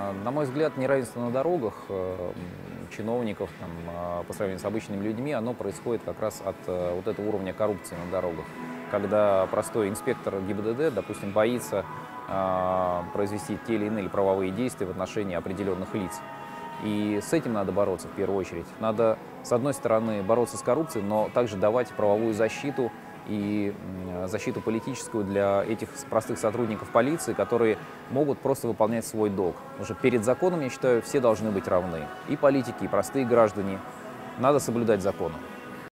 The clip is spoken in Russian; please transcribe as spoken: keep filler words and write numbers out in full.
На мой взгляд, неравенство на дорогах э, чиновников там, а, по сравнению с обычными людьми, оно происходит как раз от э, вот этого уровня коррупции на дорогах. Когда простой инспектор ГИБДД, допустим, боится э, произвести те или иные правовые действия в отношении определенных лиц. И с этим надо бороться в первую очередь. Надо, с одной стороны, бороться с коррупцией, но также давать правовую защиту и защиту политическую для этих простых сотрудников полиции, которые могут просто выполнять свой долг. Потому что перед законом, я считаю, все должны быть равны. И политики, и простые граждане. Надо соблюдать законы.